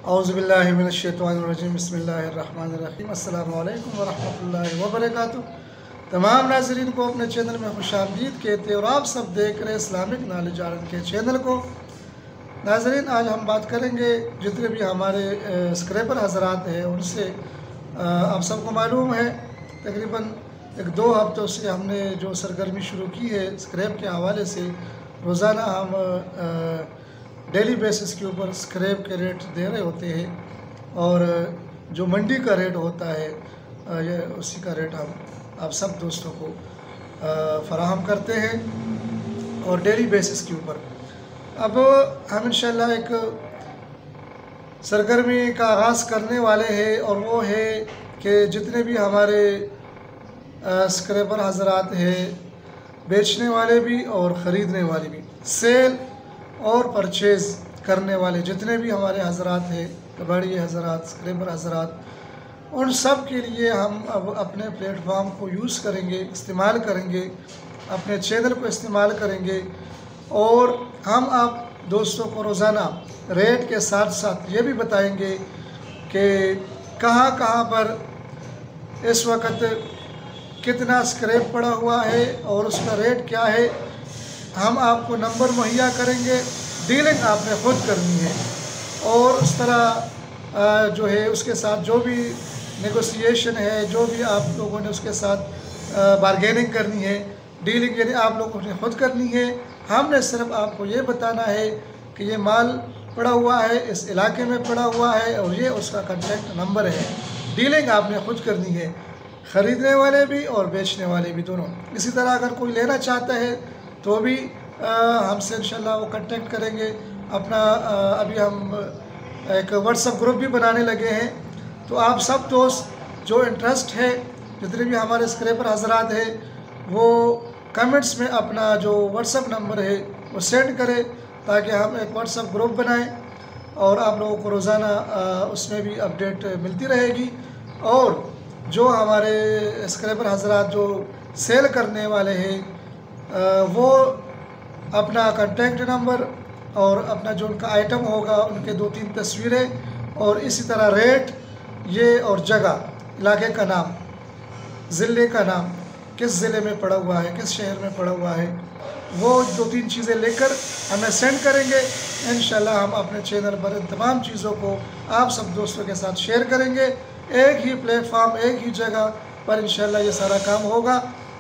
औज़ुबिल्लाहि मिनश्शैतानिर्रजीम बिस्मिल्लाहिर्रहमानिर्रहीम अस्सलामु अलैकुम वरहमतुल्लाहि वबरकातुहू। तमाम नाज़रीन को अपने चैनल में खुशामदीद कहते और आप सब देख रहे इस्लामिक नॉलेज आर्ट के चैनल को। नाज़रीन, आज हम बात करेंगे जितने भी हमारे स्क्रैपर हज़रात हैं उनसे। आप सबको मालूम है तकरीबन 1-2 हफ्तों से हमने जो सरगर्मी शुरू की है स्क्रैप के हवाले से। रोज़ाना हम डेली बेसिस के ऊपर स्क्रैप के रेट दे रहे होते हैं और जो मंडी का रेट होता है ये उसी का रेट हम आप सब दोस्तों को फराहम करते हैं और डेली बेसिस के ऊपर। अब हम इंशाल्लाह एक सरगर्मी का आगाज़ करने वाले हैं और वो है कि जितने भी हमारे स्क्रैपर हज़रात हैं, बेचने वाले भी और ख़रीदने वाले भी, सेल और परचेज़ करने वाले जितने भी हमारे हज़रात हैं, कबाड़ी हज़रात, स्क्रैपर हज़रात, उन सब के लिए हम अब अपने प्लेटफॉर्म को यूज़ करेंगे, इस्तेमाल करेंगे, अपने चैनल को इस्तेमाल करेंगे और हम आप दोस्तों को रोज़ाना रेट के साथ साथ ये भी बताएंगे कि कहाँ कहाँ पर इस वक्त कितना स्क्रैप पड़ा हुआ है और उसका रेट क्या है। हम आपको नंबर मुहैया करेंगे, डीलिंग आपने ख़ुद करनी है और उस तरह जो है उसके साथ जो भी नेगोशिएशन है, जो भी आप लोगों ने उसके साथ बारगेनिंग करनी है, डीलिंग यानी आप लोगों ने ख़ुद करनी है। हमने सिर्फ आपको ये बताना है कि ये माल पड़ा हुआ है, इस इलाके में पड़ा हुआ है और ये उसका कॉन्टैक्ट नंबर है। डीलिंग आपने ख़ुद करनी है, ख़रीदने वाले भी और बेचने वाले भी दोनों। इसी तरह अगर कोई लेना चाहता है तो भी हमसे इंशाल्लाह वो कांटेक्ट करेंगे। अपना अभी हम एक व्हाट्सएप ग्रुप भी बनाने लगे हैं, तो आप सब दोस्त जो इंटरेस्ट है, जितने भी हमारे स्क्रैपर हज़रात हैं, वो कमेंट्स में अपना जो व्हाट्सएप नंबर है वो सेंड करें ताकि हम एक व्हाट्सएप ग्रुप बनाएं और आप लोगों को रोज़ाना उसमें भी अपडेट मिलती रहेगी। और जो हमारे स्क्रैपर हज़रात जो सेल करने वाले हैं वो अपना कॉन्टैक्ट नंबर और अपना जो उनका आइटम होगा, उनके 2-3 तस्वीरें और इसी तरह रेट, ये और जगह, इलाके का नाम, ज़िले का नाम, किस ज़िले में पड़ा हुआ है, किस शहर में पड़ा हुआ है, वो 2-3 चीज़ें लेकर हमें सेंड करेंगे। इंशाल्लाह हम अपने चैनल पर इन तमाम चीज़ों को आप सब दोस्तों के साथ शेयर करेंगे। एक ही प्लेटफॉर्म, एक ही जगह पर इंशाल्लाह ये सारा काम होगा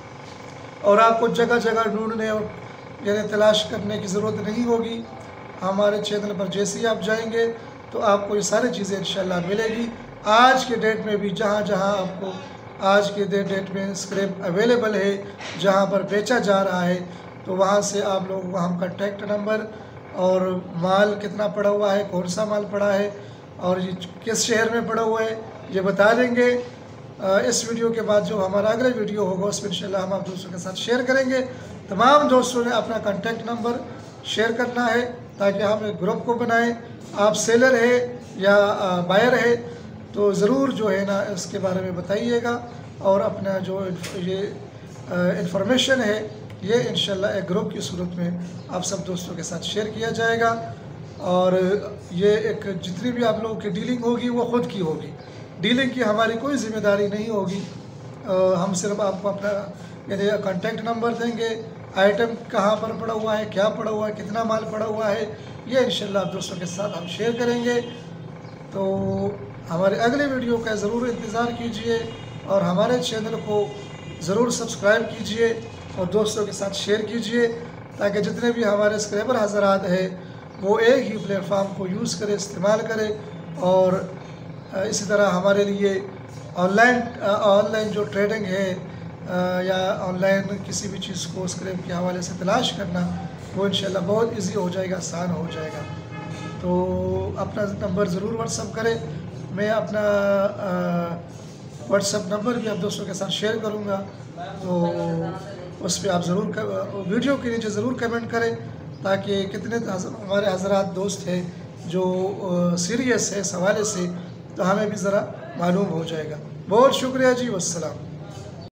और आपको जगह जगह ढूंढने और यानी तलाश करने की ज़रूरत नहीं होगी। हमारे चैनल पर जैसे ही आप जाएंगे तो आपको ये सारी चीज़ें इंशाल्लाह मिलेगी। आज के डेट में भी जहाँ जहाँ आपको आज के डेट में स्क्रैप अवेलेबल है, जहाँ पर बेचा जा रहा है, तो वहाँ से आप लोगों को हम कॉन्टैक्ट नंबर और माल कितना पड़ा हुआ है, कौन सा माल पड़ा है और ये किस शहर में पड़ा हुआ है ये बता देंगे। इस वीडियो के बाद जो हमारा अगला वीडियो होगा उसमें इंशाल्लाह हम आप दोस्तों के साथ शेयर करेंगे। तमाम दोस्तों ने अपना कॉन्टैक्ट नंबर शेयर करना है ताकि हम एक ग्रुप को बनाएं। आप सेलर है या बायर है तो ज़रूर जो है ना इसके बारे में बताइएगा और अपना जो ये इंफॉर्मेशन है ये इंशाल्लाह एक ग्रुप की सूरत में आप सब दोस्तों के साथ शेयर किया जाएगा और ये एक जितनी भी आप लोगों की डीलिंग होगी वो ख़ुद की होगी। डीलिंग की हमारी कोई ज़िम्मेदारी नहीं होगी। हम सिर्फ आपको अपना यानी कॉन्टैक्ट नंबर देंगे, आइटम कहाँ पर पड़ा हुआ है, क्या पड़ा हुआ है, कितना माल पड़ा हुआ है, ये इंशाल्लाह आप दोस्तों के साथ हम शेयर करेंगे। तो हमारे अगले वीडियो का ज़रूर इंतज़ार कीजिए और हमारे चैनल को ज़रूर सब्सक्राइब कीजिए और दोस्तों के साथ शेयर कीजिए ताकि जितने भी हमारे स्क्रैपर हज़रात हैं वो एक ही प्लेटफॉर्म को यूज़ करें, इस्तेमाल करें। और इसी तरह हमारे लिए ऑनलाइन जो ट्रेडिंग है या ऑनलाइन किसी भी चीज़ को स्क्रैप के हवाले से तलाश करना वो इंशाल्लाह बहुत इजी हो जाएगा, आसान हो जाएगा। तो अपना नंबर ज़रूर व्हाट्सअप करें। मैं अपना व्हाट्सअप नंबर भी आप दोस्तों के साथ शेयर करूँगा, तो उस पर आप ज़रूर वीडियो के नीचे ज़रूर कमेंट करें ताकि कितने हमारे हज़रात दोस्त हैं जो सीरियस है इस हवाले से, तो हमें भी ज़रा मालूम हो जाएगा। बहुत शुक्रिया जी, वस्सलाम।